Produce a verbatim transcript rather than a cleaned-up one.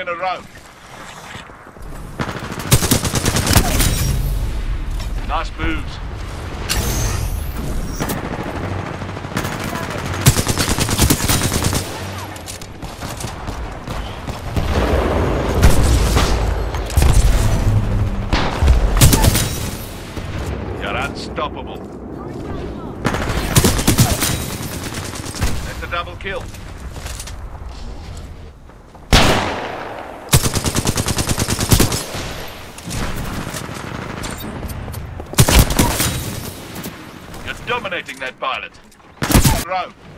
in a row. Nice moves. You're unstoppable. That's a double kill. You're dominating that pilot. Row.